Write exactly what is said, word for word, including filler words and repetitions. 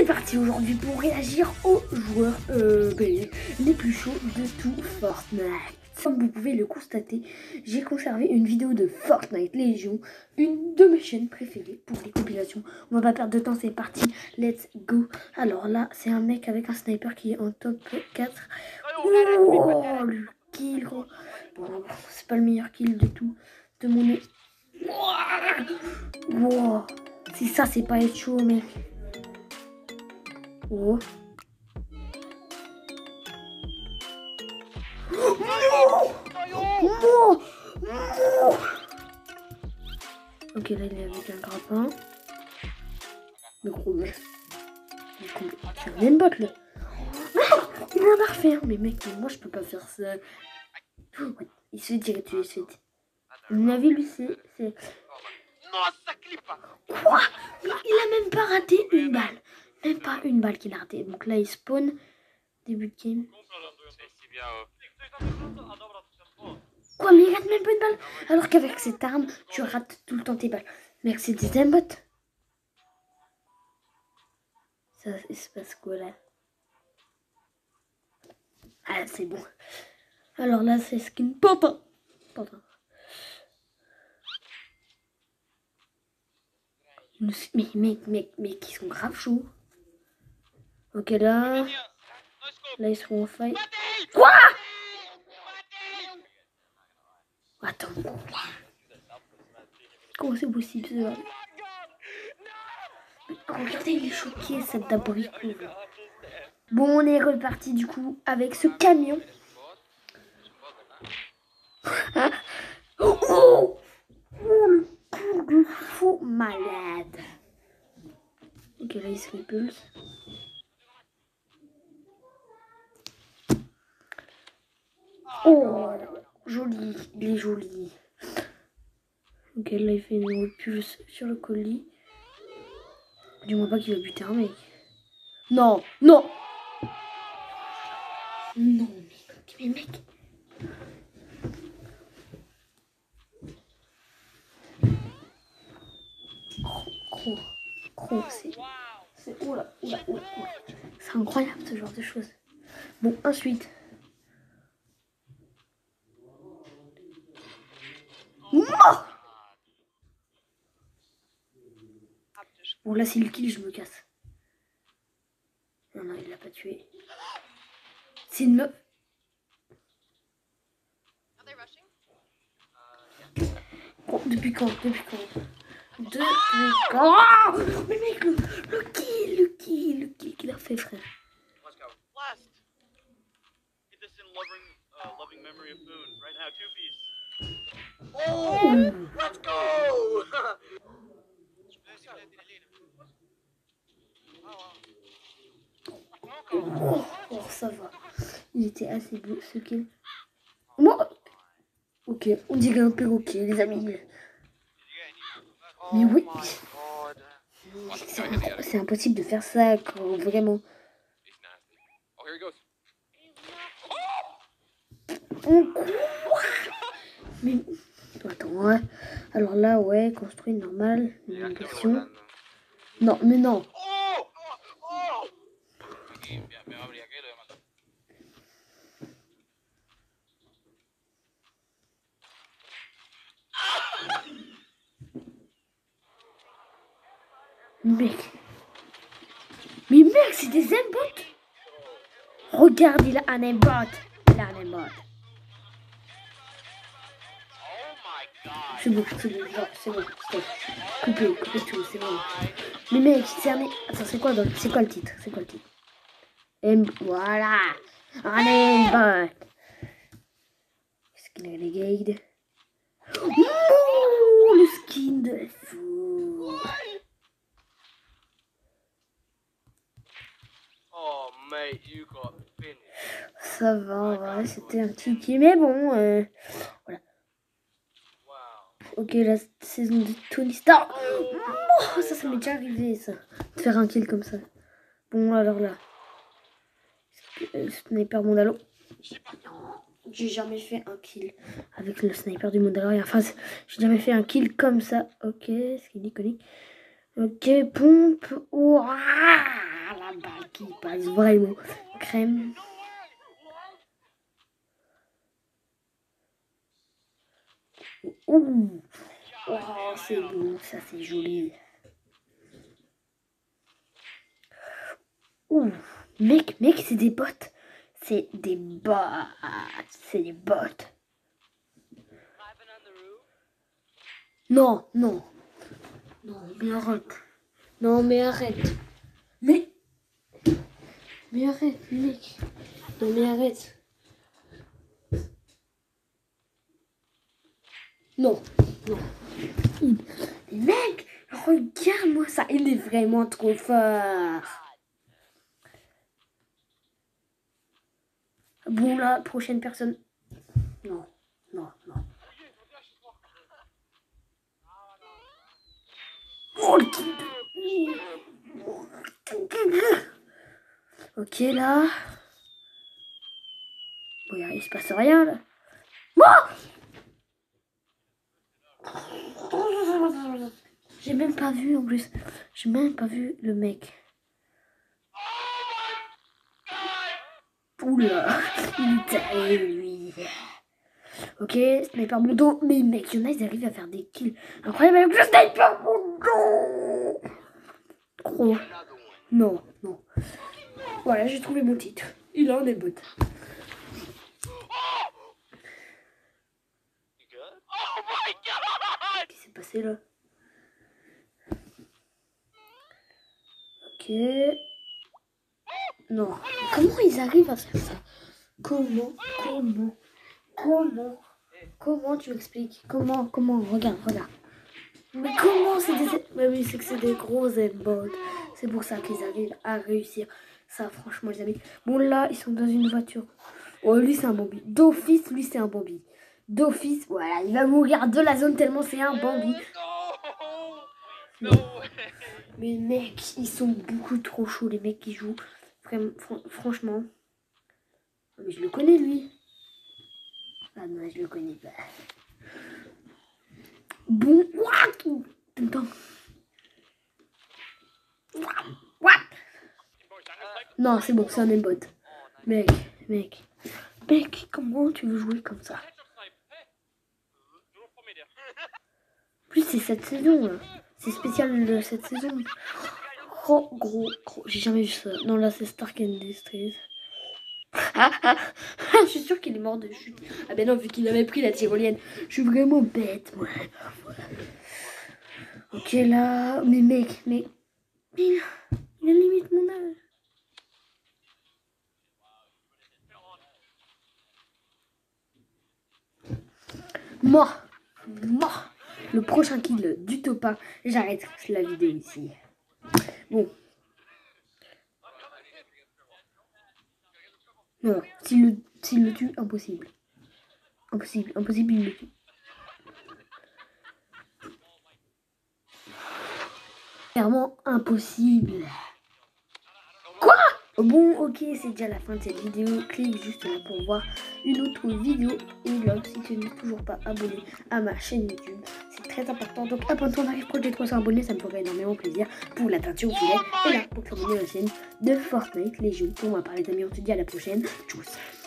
parti aujourd'hui pour réagir aux joueurs euh, ben, les plus chauds de tout Fortnite. Comme vous pouvez le constater, j'ai conservé une vidéo de Fortnite Légion, une de mes chaînes préférées pour les compilations. On va pas perdre de temps, c'est parti, let's go. Alors là, c'est un mec avec un sniper qui est en top quatre. Oh, le kill, gros. Bon, c'est pas le meilleur kill de tout, de mon nez. Wow. Si ça, c'est pas être chaud, mec. Oh. Non, non, non. Ok, là, il est avec un grappin. Le gros mec. C'est un aimbot, là. Non, il m'a refait, hein. Mais mec, mais moi, je peux pas faire ça. Ouais, il se fait tirer dessus, il se fait. À mon avis, lui, c'est... Quoi? Il a même pas raté une balle. Même pas une balle qu'il a raté. Donc là, il spawn. Début de game. Quoi, mais il rate même pas une balle. Alors qu'avec cette arme, tu rates tout le temps tes balles. Mec, c'est des aimbots. Ça, il se passe quoi là? Ah, c'est bon. Alors là, c'est skin Papa. Papa. Mais mec, mec, mec, ils sont grave chauds. Ok, là. Là, ils seront en fight. Quoi? Attends. Comment c'est possible ça? Regardez, il est choqué, cette d'abricot. Bon, on est reparti du coup avec ce camion. Oh, oh, oh, le coup de fou malade. Ok, là, il se repulse. Oh, joli, il est joli. Ok, là, il fait une repulse sur le colis. Dis-moi pas qu'il va buter un mec. Non, non. Non, mec, mais mec. Gros, gros, c'est... C'est... Oula, oula, oula, oula. C'est incroyable ce genre de choses. Bon, ensuite... Mort. Bon, là, c'est le kill, je me casse. Non, non, il l'a pas tué. C'est une meuf. Bon, depuis quand? Depuis quand? Depuis quand? Oh, mais mec, le, le kill, le kill, le kill qu'il a fait, frère. Oh, let's go. Oh, oh, ça va. Il était assez beau ce kill. Moi, ok, on dirait un perroquet, les amis. Mais oui, c'est impossible de faire ça quand vraiment. Oh, mais attends, ouais. Alors là, ouais, construit normal, une question. Non, mais non. Mec. Mais mec, c'est des aimbots. Regarde, il a un aimbot. Il a un aimbot. C'est bon, c'est bon, genre, c'est bon, stop. Coupez, coupez tout, c'est bon. Mais mec, c'est un... Attends, c'est quoi, c'est quoi le titre? C'est quoi le titre? M... Voilà. Un aimbot. Skin renegade. Oh, le skin de fou. Oh, mate, you got finished. Ça va, en vrai, c'était un petit kill, mais bon, euh, voilà. Ok, la saison de Tony Stark. Oh, ça, ça m'est déjà arrivé, ça. De faire un kill comme ça. Bon, alors là. Le sniper Mondalo. J'ai jamais fait un kill avec le sniper du Mondalo. Enfin, j'ai jamais fait un kill comme ça. Ok, ce qui est iconique. Ok, pompe. Oh, ah, qui passe vraiment crème. Ouh, oh, c'est beau, ça c'est joli. Ouh, mec, mec, c'est des bottes. C'est des bottes. C'est des bottes. Non, non. Non, mais arrête. Non, mais arrête. Mais. Mais arrête, mec. Non, mais arrête. Non, non. Mais mec, regarde-moi ça. Il est vraiment trop fort. Bon, la prochaine personne. Non, non, non. Ok, là. Bon, il se passe rien, là. Oh, j'ai même pas vu, en plus. J'ai même pas vu le mec. Oula, il est arrivé, lui. Ok, sniper mon dos. Mais mec, il y en a, ils arrivent à faire des kills incroyable avec le sniper mon dos. Gros. Non, non. Voilà, j'ai trouvé mon titre. Il en est bot. Qu'est-ce qui s'est passé là? Ok. Non. Comment ils arrivent à faire ça? Comment? Comment? Comment? Comment tu expliques? Comment? Comment? Regarde, regarde. Mais comment c'est des... Mais oui, c'est que c'est des gros aimbots. C'est pour ça qu'ils arrivent à réussir. Ça, franchement, les amis. Bon, là, ils sont dans une voiture. Oh, lui, c'est un Bambi. D'office, lui, c'est un Bambi. D'office, voilà, il va mourir de la zone tellement c'est un Bambi. Non. Mais mec, ils sont beaucoup trop chauds, les mecs qui jouent. Vraiment, fr franchement. Mais je le connais, lui. Ah non, je le connais pas. Bon, what? Attends. What? Non, c'est bon, c'est un aimbot. Mec, mec. Mec, comment tu veux jouer comme ça? Plus c'est cette saison, là. C'est spécial de cette saison. Oh, gros, gros. J'ai jamais vu ça. Non, là, c'est Stark Industries. Ah, ah, je suis sûre qu'il est mort de chute. Ah ben non, vu qu'il avait pris la tyrolienne. Je suis vraiment bête, moi. Ok, là. Mais mec, mais... mais il a limite mon âge. Moi, moi, le prochain kill du topin, j'arrête la vidéo ici. Bon. Non, s'il le, s'il le tue, impossible. Impossible, impossible, il le tue. Clairement impossible. Quoi? Bon, ok, c'est déjà la fin de cette vidéo. Clique juste là pour voir une autre vidéo. Et là, si tu n'es toujours pas abonné à ma chaîne YouTube, c'est très important. Donc, abonne-toi, on arrive proche des trois cents abonnés, ça me ferait énormément plaisir pour la teinture poulet. Et là, pour t'abonner à la chaîne de Fortnite Légion. Pour moi, par les amis, on se dit à la prochaine. Tchuss.